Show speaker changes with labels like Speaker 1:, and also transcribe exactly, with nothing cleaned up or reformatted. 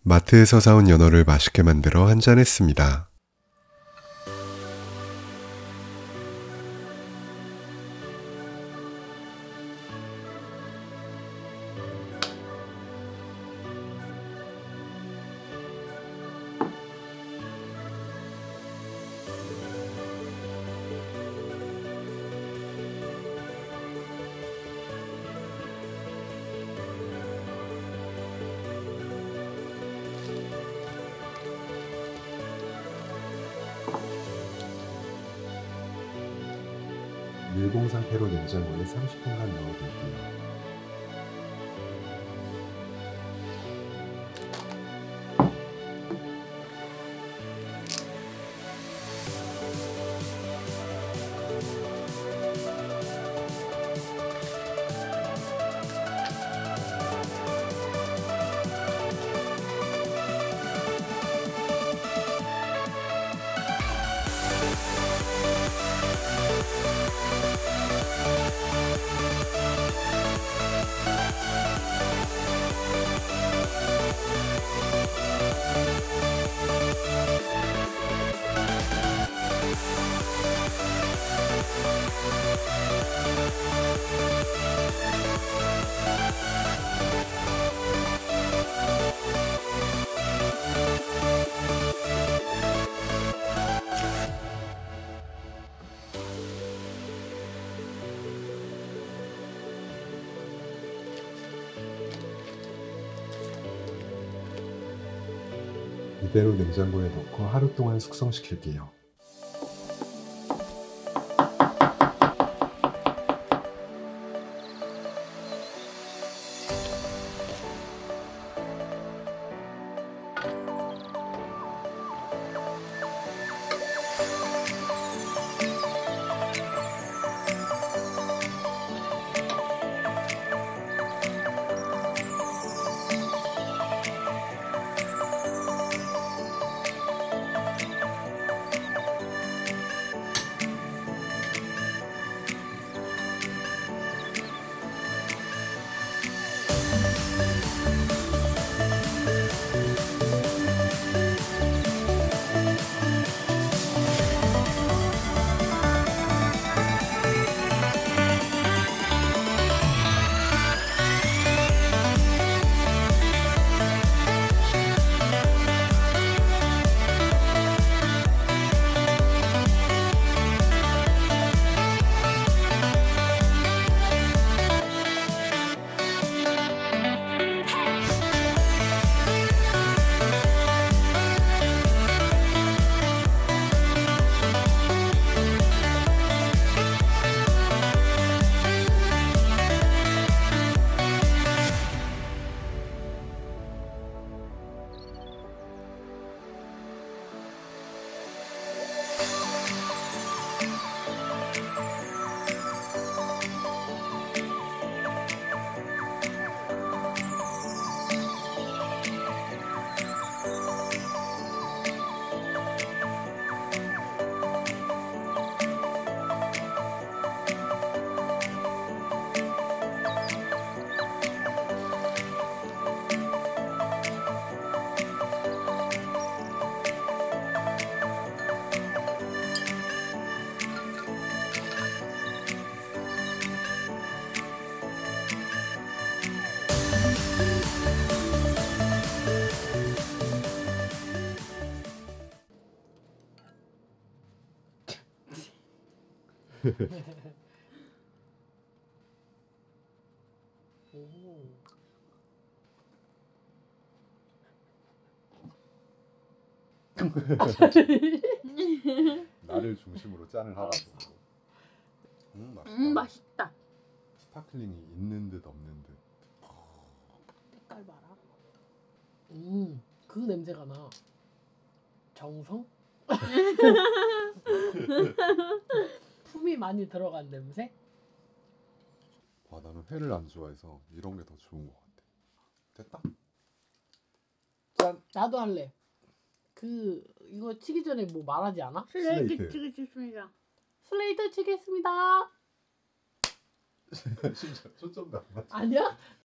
Speaker 1: 마트에서 사온 연어를 맛있게 만들어 한잔했습니다. 밀봉 상태로 냉장고에 삼십 분간 넣어둘게요. 이대로 냉장고에 넣고 하루 동안 숙성시킬게요. 나를 중심으로 짠을 하라고. 음, 맛있다.
Speaker 2: 음, 맛있다.
Speaker 1: 스파클링이 있는 듯 없는 듯.
Speaker 2: 색깔 봐라. 음, 그 냄새가 나. 정성? 품이 많이 들어간 냄새?
Speaker 1: 와, 나는 회를 안 좋아해서 이런 게 더 좋은 것 같아. 됐다. 짠.
Speaker 2: 나도 할래. 그 이거 치기 전에 뭐 말하지 않아?
Speaker 1: 슬레이트.
Speaker 3: 슬레이트 치겠습니다.
Speaker 2: 슬레이트 치겠습니다.
Speaker 1: 진짜 초점도 안 맞아.
Speaker 2: 아니야?